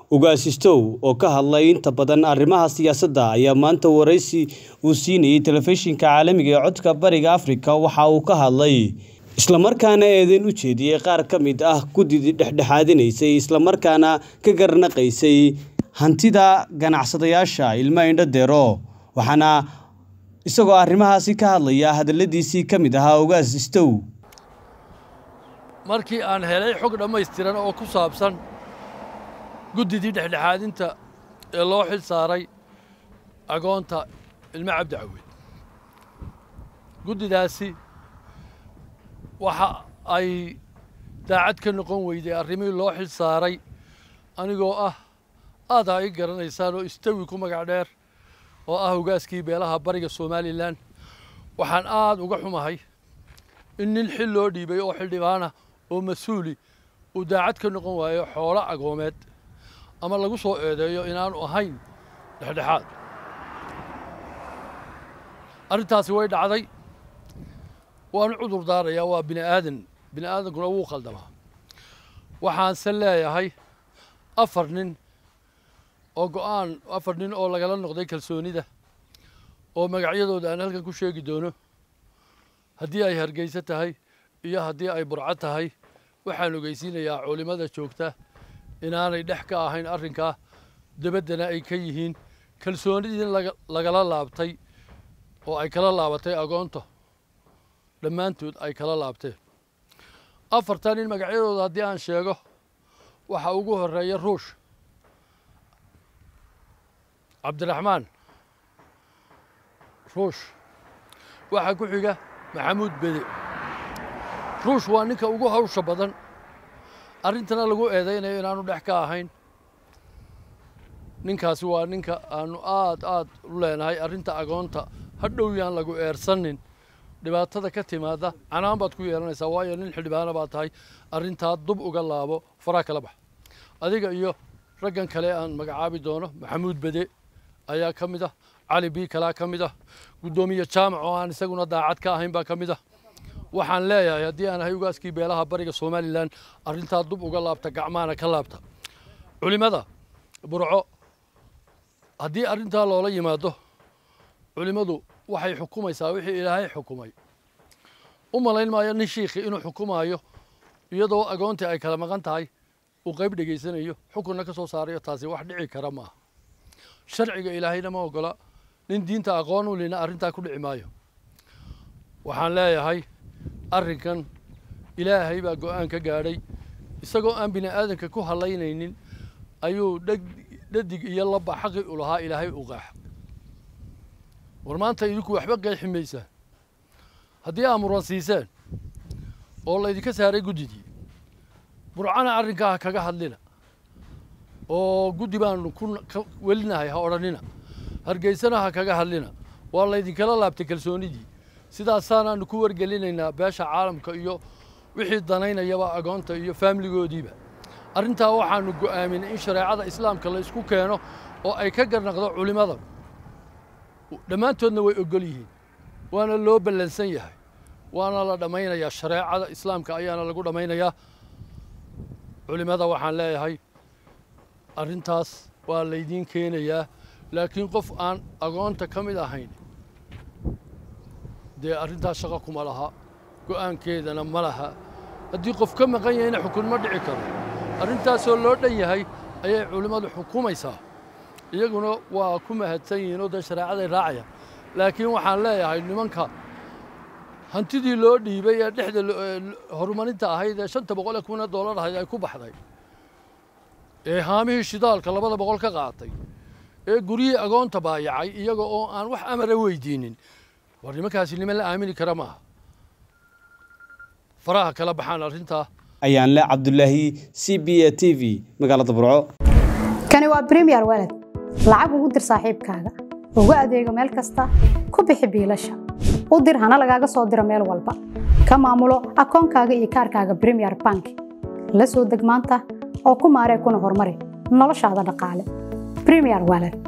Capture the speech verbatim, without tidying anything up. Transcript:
Ugaasistow oo ka hadlay inta badan arrimaha siyaasadda ayaa maanta waraysi uu siinayay telefishinka caalamiga ee codka bariga Afrika waxa uu ka hadlay isla markaana eedayn u jeediyay qaar ka mid ah guddi dhexdhexaadinaysay isla markaana ka garnaqaysay hantida ganacsadayaasha ilma indho deero waxaana isagoo arrimahaasi ka hadlaya hadaladiisii ka mid ahaa Ugaasistow markii aan helay xog dhammaystiran oo ku saabsan guddidii dhexdhexaadinta ee loo xil saaray agoonta ilma cabdi cawiid guddidaasi waxa ay daacad ka noqon weyday arrimihii loo xil saaray anigoo ah aad ay garanaysaan oo istawi ku magac dheer oo ah ugaaskii beelaha bariga Somaliland waxaan aad uga xumahay in nin xil loo dhiibay oo xildhibaana oo mas'uuli uu daacad ka noqon waayo xoolo agoomeed ama lagu soo eedeeyo inaanu ahayn dhexdhexaad arrintaasi way dhacday waanu cudur daarayaa waa bini aadan bini aadankuna wuu qaldamaa waxaanse leeyahay afar nin oo go'aan afar nin oo lagala noqday kalsoonida oo magacyadooda aan halkan ku sheegi doono haddii ay Hargeysa tahay iyo haddii ay Burco tahay waxaan ogeysiinayaa culimada joogta inaanay dhex ka ahayn arrinka dabaddana ay ka yihiin kalsoonidii lagala laabtay oo ay kala laabatay agoonto dhammaantood ay kala laabteen afartan nin magacyadooda haddii aan sheego waxa ugu horeeya ruush cabdiraxmaan ruush waxa ku xiga maxamuud bede ruush waa ninka ugu hawsha badan arrintana lagu eedeynayo inaanu dhex ka ahayn ninkaasi waa ninka aanu aad aad u leenahay arrinta agoonta hadhow yaan lagu eersanin dhibaatada ka timaada canaan baad ku yeelanaysaa waayo nin xildhibaana baad tahay arrintaa dub uga laabo faraa kala bax adiga iyo raggan kale aan magacaabi doono maxamuud bede ayaa ka mid ah cali bii kalaa ka mid ah guddoomiye jaamac oo aan isaguna daacad ka ahayn baa ka mid ah waxaan leeyahay haddii aan ahay ugaaskii beelaha bariga Somaliland arrintaa dub uga laabta gacmaana ka laabta culimada burco haddii arrintaa loola yimaado culimadu waxay xukumaysaa wixii ilaahay xukumay u malayn maayo nin shiikhi inuu xukumayo iyadoo agoontii ay kala maqan tahay uu qayb dhegaysanayo xukunna ka soo saarayo taasi wax dhici kara maaha sharciga ilaahayna ma ogola nin diinta aqoon u lehna arrintaa ku dhici maayo waxaan leeyahay arrinkan ilaahay baa go'aan ka gaadhay isagoo aan bini aadanka ku halaynaynin ayuu dhadig iyo laba xaqi u lahaa ilaahay u qaax war maanta idinku waxba qeexi maysaa haddii aad muran siiseen oo laydinka saaray guddidii burcana arrinkaa ha kaga hadlina oo guddi baanu ku welinahay ha odhanina hargeysana ha kaga hadlina waa laydinkala laabtay kalsoonidii sidaasaanaanu ku wargelinaynaa beesha caalamka iyo wixii danaynayaba agoonta iyo faamiligoodiiba arrintaa waxaanu go'aaminay in shareecada islaamka la isku keeno oo ay ka garnaqdo culimada dhammaantoodna way ogol yihiin waana loo ballansan yahay waana la dhammaynayaa shareecada islaamka ayaana lagu dhammaynayaa culimada waxaan leeyahay arrintaas waa laydiin keenayaa laakiin qof aan agoonta ka mid ahayn dee arrintaas shaqo kuma laha go'aankeedana ma laha haddii qof ka maqan yahayna xukun ma dhici karo arrintaasoo loo dhan yahay ayay culimmadu xukumaysaa iyaguna waa ku mahadsan yihiin oo dee shareecaday raacayaan laakiin waxaan leeyahay nimanka hantidii loo dhiibay ee dhexda horumarinta ahayd ee shanta boqol ee kun oo dollar ahayd ay ku baxday ee haamihii shidaalka labada boqol ka qaatay ee guryihii agoonta baayacay iyaga oo aan wax amara weydiinin war nimankaasi niman la aamini kara maaha faraha kala baxaan arrintaa ayaan le cabdullaahi c b a t v magaalada burco kani waa premier walad lacag ugu dir saaxiibkaaga ugu adeego meel kasta ku bixi biilasha u dir hana lagaaga soo diro meel walba ka maamulo akoonkaaga iyo kaarkaaga premier bank la soo deg maanta oo ku maaree kuna horumari noloshaada dhaqaale premier walad